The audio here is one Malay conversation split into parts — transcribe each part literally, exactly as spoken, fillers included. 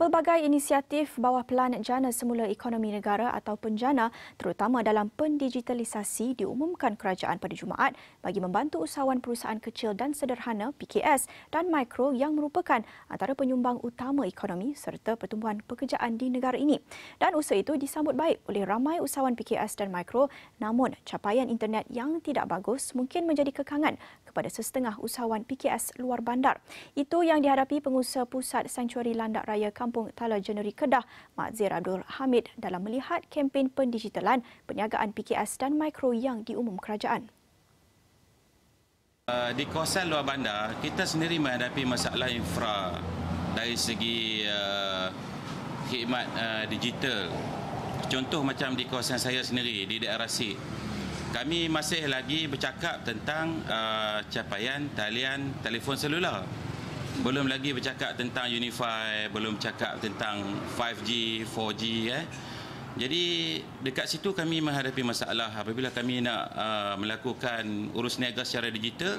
Pelbagai inisiatif bawah Pelan Jana Semula Ekonomi Negara atau PENJANA terutama dalam pendigitalisasi diumumkan kerajaan pada Jumaat bagi membantu usahawan perusahaan kecil dan sederhana P K S dan mikro yang merupakan antara penyumbang utama ekonomi serta pertumbuhan pekerjaan di negara ini. Dan usaha itu disambut baik oleh ramai usahawan P K S dan mikro, namun capaian internet yang tidak bagus mungkin menjadi kekangan kepada sesetengah usahawan P K S luar bandar. Itu yang dihadapi pengusaha Pusat Sanctuari Landak Raya Kampung Tala Jeneri Kedah, Mak Zir Abdul Hamid dalam melihat kempen pendigitalan perniagaan P K S dan mikro yang diumum kerajaan. Di kawasan luar bandar, kita sendiri menghadapi masalah infra dari segi uh, khidmat uh, digital. Contoh macam di kawasan saya sendiri, di daerah Sik. Kami masih lagi bercakap tentang uh, capaian talian telefon selular. Belum lagi bercakap tentang Unify, belum cakap tentang five G, four G. Eh. Jadi dekat situ kami menghadapi masalah apabila kami nak uh, melakukan urus niaga secara digital.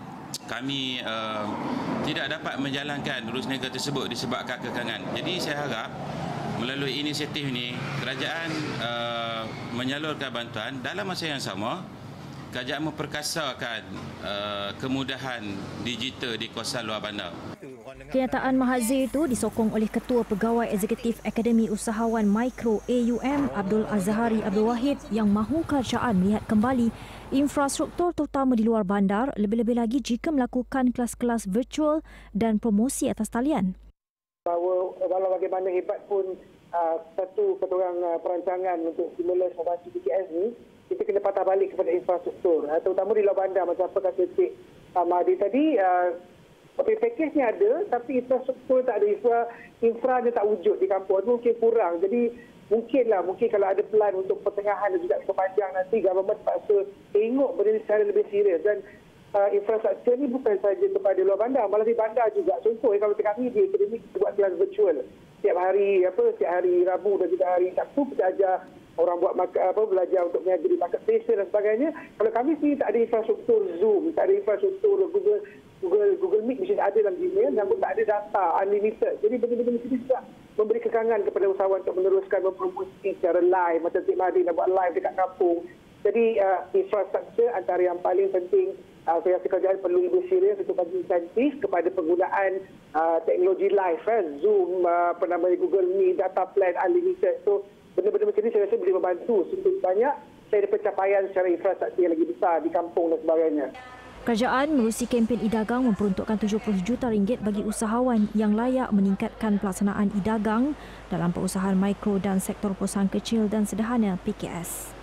Kami uh, tidak dapat menjalankan urus niaga tersebut disebabkan kekangan. Jadi saya harap melalui inisiatif ini, kerajaan uh, menyalurkan bantuan dalam masa yang sama. Kerajaan memperkasakan uh, kemudahan digital di kawasan luar bandar. Kenyataan Mahathir itu disokong oleh Ketua Pegawai Eksekutif Akademi Usahawan Mikro A U M Abdul Azhari Abdul Wahid yang mahu kerajaan melihat kembali infrastruktur terutama di luar bandar, lebih-lebih lagi jika melakukan kelas-kelas virtual dan promosi atas talian. Bahawa walau bagaimana hebat pun uh, satu ketorang uh, perancangan untuk stimulus membantu P K S ni, kita kena patah balik kepada infrastruktur, uh, terutama di luar bandar macam apa kata Cik uh, Mahdi tadi. Uh, Pakej ni ada, tapi infrastruktur tak ada, infra, infra dia tak wujud di kampung, itu mungkin kurang. Jadi mungkinlah, mungkin kalau ada plan untuk pertengahan dan juga sepanjang nanti, government terpaksa tengok benda ni secara lebih serius. Dan uh, infrastruktur ni bukan saja kepada luar bandar, malah di bandar juga. Contoh, eh, kalau kami di akademik kita buat kelas virtual. Setiap hari, apa, setiap hari Rabu dan juga hari Sabtu kita ajar orang buat maka, apa, belajar untuk mengajar di marketplace dan sebagainya. Kalau kami sini tak ada infrastruktur Zoom, tak ada infrastruktur Google Google Google Meet mesti ada dalam Gmail, namun tak ada data unlimited. Jadi benda-benda mesti juga memberi kekangan kepada usahawan untuk meneruskan mempromosi secara live macam Cik Mahdi nak buat live dekat kampung. Jadi uh, infrastruktur antara yang paling penting. Uh, saya rasa kerajaan perlu lebih serius untuk bagi insentif kepada penggunaan uh, teknologi live, eh, Zoom, uh, apa namanya Google Meet, data plan unlimited. So benda-benda macam ni saya rasa boleh membantu untuk banyak saya ada pencapaian secara infrastruktur yang lagi besar di kampung dan sebagainya. Kerajaan menerusi kempen e-dagang memperuntukkan tujuh puluh juta ringgit bagi usahawan yang layak meningkatkan pelaksanaan e-dagang dalam perusahaan mikro dan sektor perusahaan kecil dan sederhana P K S.